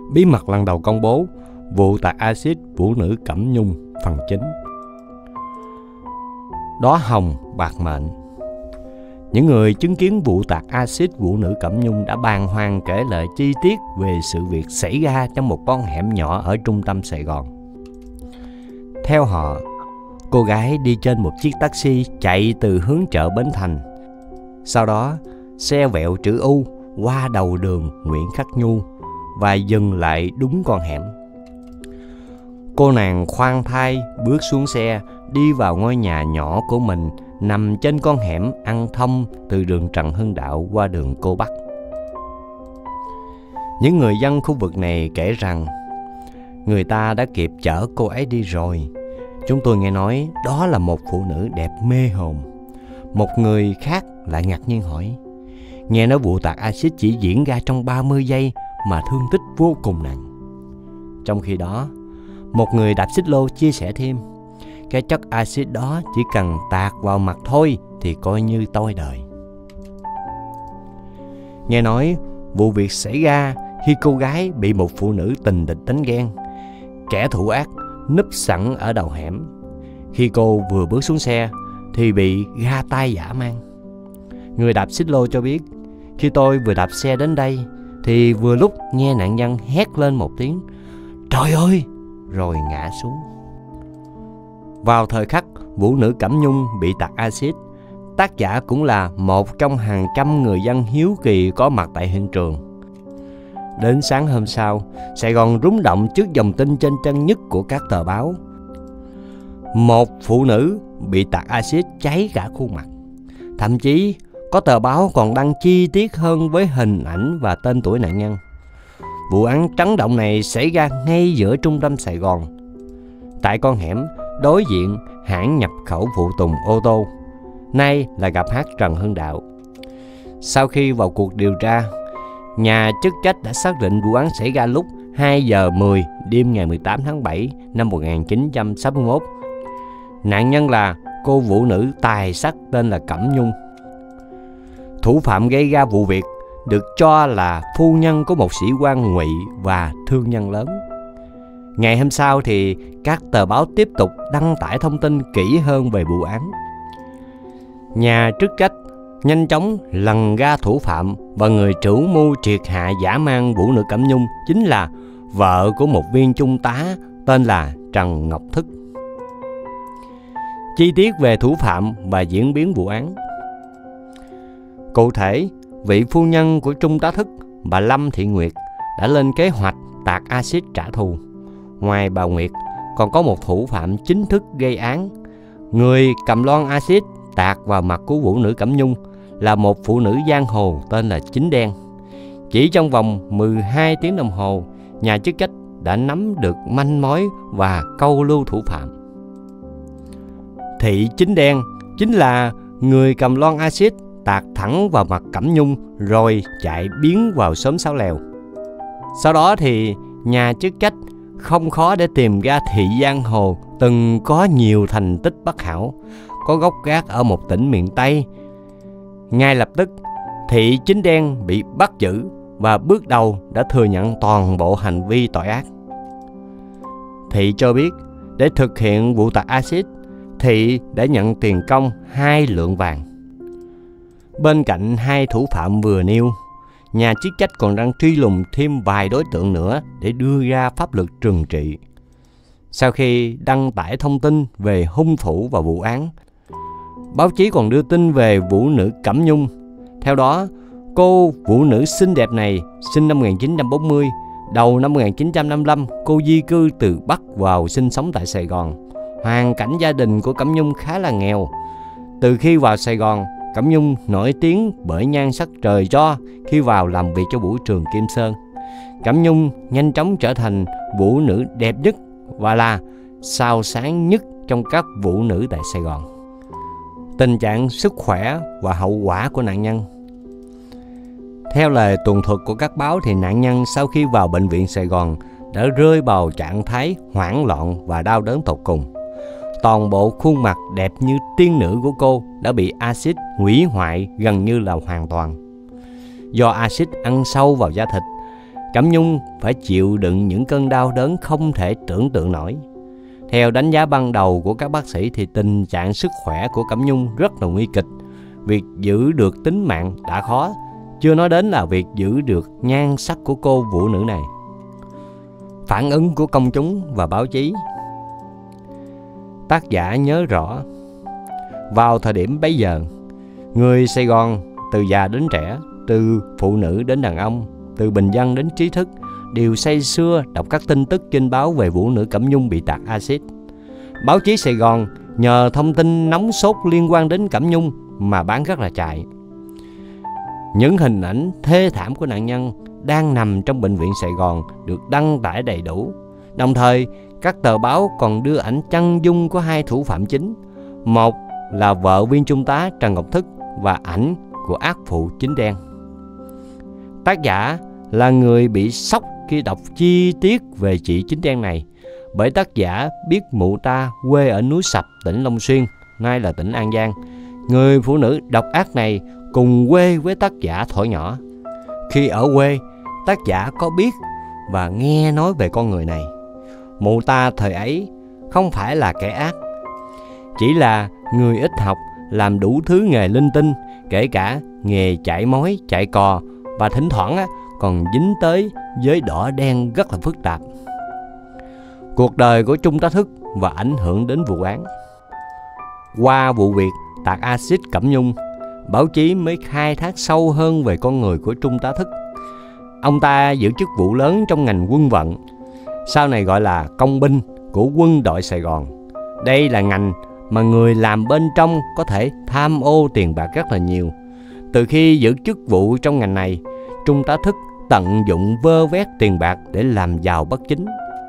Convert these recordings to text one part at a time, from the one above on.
Bí mật lần đầu công bố, vụ tạt axit vũ nữ Cẩm Nhung phần 9. Đóa hồng bạc mệnh. Những người chứng kiến vụ tạt axit vũ nữ Cẩm Nhung đã bàng hoàng kể lại chi tiết về sự việc xảy ra trong một con hẻm nhỏ ở trung tâm Sài Gòn. Theo họ, cô gái đi trên một chiếc taxi chạy từ hướng chợ Bến Thành. Sau đó, xe vẹo chữ U qua đầu đường Nguyễn Khắc Nhu và dừng lại đúng con hẻm. Cô nàng khoan thai bước xuống xe, đi vào ngôi nhà nhỏ của mình nằm trên con hẻm ăn thông từ đường Trần Hưng Đạo qua đường Cô Bắc. Những người dân khu vực này kể rằng người ta đã kịp chở cô ấy đi rồi. Chúng tôi nghe nói đó là một phụ nữ đẹp mê hồn. Một người khác lại ngạc nhiên hỏi, nghe nói vụ tạt axit chỉ diễn ra trong 30 giây mà thương tích vô cùng nặng. Trong khi đó, một người đạp xích lô chia sẻ thêm, cái chất axit đó chỉ cần tạt vào mặt thôi thì coi như tôi đời. Nghe nói vụ việc xảy ra khi cô gái bị một phụ nữ tình địch đánh ghen. Kẻ thủ ác núp sẵn ở đầu hẻm. Khi cô vừa bước xuống xe thì bị ga tay dã man. Người đạp xích lô cho biết, khi tôi vừa đạp xe đến đây thì vừa lúc nghe nạn nhân hét lên một tiếng "Trời ơi!" rồi ngã xuống. Vào thời khắc vũ nữ Cẩm Nhung bị tạt axit, tác giả cũng là một trong hàng trăm người dân hiếu kỳ có mặt tại hiện trường. Đến sáng hôm sau, Sài Gòn rúng động trước dòng tin trên trang nhất của các tờ báo. Một phụ nữ bị tạt axit cháy cả khuôn mặt. Thậm chí có tờ báo còn đăng chi tiết hơn với hình ảnh và tên tuổi nạn nhân. Vụ án chấn động này xảy ra ngay giữa trung tâm Sài Gòn, tại con hẻm đối diện hãng nhập khẩu phụ tùng ô tô, nay là gặp hát Trần Hưng Đạo. Sau khi vào cuộc điều tra, nhà chức trách đã xác định vụ án xảy ra lúc 2 giờ 10 đêm ngày 18 tháng 7 năm 1961. Nạn nhân là cô vũ nữ tài sắc tên là Cẩm Nhung. Thủ phạm gây ra vụ việc được cho là phu nhân của một sĩ quan ngụy và thương nhân lớn. Ngày hôm sau thì các tờ báo tiếp tục đăng tải thông tin kỹ hơn về vụ án. Nhà chức trách nhanh chóng lần ra thủ phạm, và người chủ mưu triệt hạ dã man vũ nữ Cẩm Nhung chính là vợ của một viên trung tá tên là Trần Ngọc Thức. Chi tiết về thủ phạm và diễn biến vụ án. Cụ thể, vị phu nhân của trung tá Thức, bà Lâm Thị Nguyệt, đã lên kế hoạch tạt axit trả thù. Ngoài bà Nguyệt, còn có một thủ phạm chính thức gây án. Người cầm lon axit tạt vào mặt của vũ nữ Cẩm Nhung là một phụ nữ giang hồ tên là Chính Đen. Chỉ trong vòng 12 tiếng đồng hồ, nhà chức trách đã nắm được manh mối và câu lưu thủ phạm. Thị Chính Đen chính là người cầm lon axit tạt thẳng vào mặt Cẩm Nhung rồi chạy biến vào xóm Sáu Lèo. Sau đó thì nhà chức trách không khó để tìm ra thị giang hồ từng có nhiều thành tích bất hảo, có gốc gác ở một tỉnh miền Tây. Ngay lập tức, Thị Chính Đen bị bắt giữ và bước đầu đã thừa nhận toàn bộ hành vi tội ác. Thị cho biết để thực hiện vụ tạt axit, Thị đã nhận tiền công 2 lượng vàng. Bên cạnh hai thủ phạm vừa nêu, nhà chức trách còn đang truy lùng thêm vài đối tượng nữa để đưa ra pháp luật trừng trị. Sau khi đăng tải thông tin về hung thủ và vụ án, báo chí còn đưa tin về vũ nữ Cẩm Nhung. Theo đó, cô vũ nữ xinh đẹp này sinh năm 1940, đầu năm 1955 cô di cư từ Bắc vào sinh sống tại Sài Gòn. Hoàn cảnh gia đình của Cẩm Nhung khá là nghèo. Từ khi vào Sài Gòn, Cẩm Nhung nổi tiếng bởi nhan sắc trời cho khi vào làm việc cho vũ trường Kim Sơn. Cẩm Nhung nhanh chóng trở thành vũ nữ đẹp nhất và là sao sáng nhất trong các vũ nữ tại Sài Gòn. Tình trạng sức khỏe và hậu quả của nạn nhân. Theo lời tường thuật của các báo thì nạn nhân sau khi vào bệnh viện Sài Gòn đã rơi vào trạng thái hoảng loạn và đau đớn tột cùng. Toàn bộ khuôn mặt đẹp như tiên nữ của cô đã bị axit hủy hoại gần như là hoàn toàn. Do axit ăn sâu vào da thịt Cẩm Nhung phải chịu đựng những cơn đau đớn không thể tưởng tượng nổi. Theo đánh giá ban đầu của các bác sĩ thì tình trạng sức khỏe của Cẩm Nhung rất là nguy kịch. Việc giữ được tính mạng đã khó, chưa nói đến là việc giữ được nhan sắc của cô vũ nữ này. Phản ứng của công chúng và báo chí. Tác giả nhớ rõ, vào thời điểm bấy giờ, người Sài Gòn từ già đến trẻ, từ phụ nữ đến đàn ông, từ bình dân đến trí thức đều say sưa đọc các tin tức trên báo về vũ nữ Cẩm Nhung bị tạt axit. Báo chí Sài Gòn nhờ thông tin nóng sốt liên quan đến Cẩm Nhung mà bán rất là chạy. Những hình ảnh thê thảm của nạn nhân đang nằm trong bệnh viện Sài Gòn được đăng tải đầy đủ. Đồng thời, các tờ báo còn đưa ảnh chân dung của hai thủ phạm chính. Một là vợ viên trung tá Trần Ngọc Thức và ảnh của ác phụ Chính Đen. Tác giả là người bị sốc khi đọc chi tiết về chị Chính Đen này, bởi tác giả biết mụ ta quê ở núi Sập, tỉnh Long Xuyên, nay là tỉnh An Giang. Người phụ nữ độc ác này cùng quê với tác giả thuở nhỏ. Khi ở quê, tác giả có biết và nghe nói về con người này. Mụ ta thời ấy không phải là kẻ ác, chỉ là người ít học, làm đủ thứ nghề linh tinh, kể cả nghề chạy mối, chạy cò, và thỉnh thoảng còn dính tới giới đỏ đen rất là phức tạp. Cuộc đời của Trung tá Thức và ảnh hưởng đến vụ án. Qua vụ việc tạt axit Cẩm Nhung, báo chí mới khai thác sâu hơn về con người của Trung tá Thức. Ông ta giữ chức vụ lớn trong ngành quân vận, sau này gọi là công binh của quân đội Sài Gòn. Đây là ngành mà người làm bên trong có thể tham ô tiền bạc rất là nhiều. Từ khi giữ chức vụ trong ngành này, Trung tá Thức tận dụng vơ vét tiền bạc để làm giàu bất chính.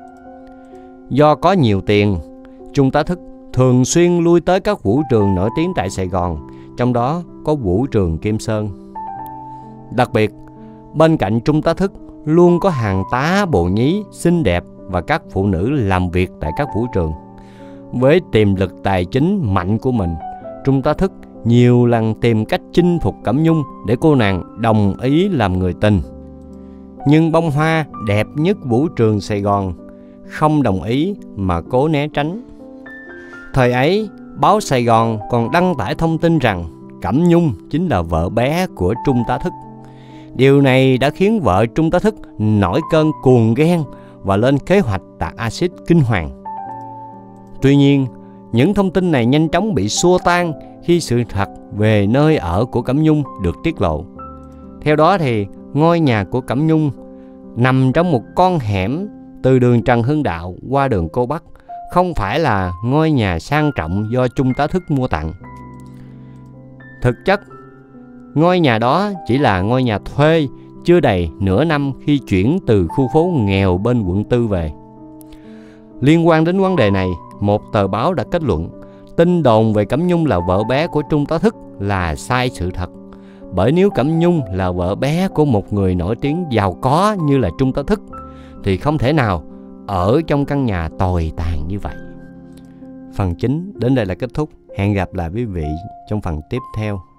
Do có nhiều tiền, Trung tá Thức thường xuyên lui tới các vũ trường nổi tiếng tại Sài Gòn, trong đó có vũ trường Kim Sơn. Đặc biệt, bên cạnh Trung tá Thức luôn có hàng tá bồ nhí xinh đẹp và các phụ nữ làm việc tại các vũ trường. Với tiềm lực tài chính mạnh của mình, Trung tá Thức nhiều lần tìm cách chinh phục Cẩm Nhung để cô nàng đồng ý làm người tình. Nhưng bông hoa đẹp nhất vũ trường Sài Gòn không đồng ý mà cố né tránh. Thời ấy, báo Sài Gòn còn đăng tải thông tin rằng Cẩm Nhung chính là vợ bé của Trung tá Thức. Điều này đã khiến vợ Trung tá Thức nổi cơn cuồng ghen và lên kế hoạch tạt axit kinh hoàng. Tuy nhiên, những thông tin này nhanh chóng bị xua tan khi sự thật về nơi ở của Cẩm Nhung được tiết lộ. Theo đó thì ngôi nhà của Cẩm Nhung nằm trong một con hẻm từ đường Trần Hưng Đạo qua đường Cô Bắc, không phải là ngôi nhà sang trọng do Trung tá Thức mua tặng. Thực chất, ngôi nhà đó chỉ là ngôi nhà thuê chưa đầy nửa năm khi chuyển từ khu phố nghèo bên quận 4 về. Liên quan đến vấn đề này, một tờ báo đã kết luận tin đồn về Cẩm Nhung là vợ bé của Trung tá Thức là sai sự thật. Bởi nếu Cẩm Nhung là vợ bé của một người nổi tiếng giàu có như là Trung tá Thức thì không thể nào ở trong căn nhà tồi tàn như vậy. Phần chính đến đây là kết thúc. Hẹn gặp lại quý vị trong phần tiếp theo.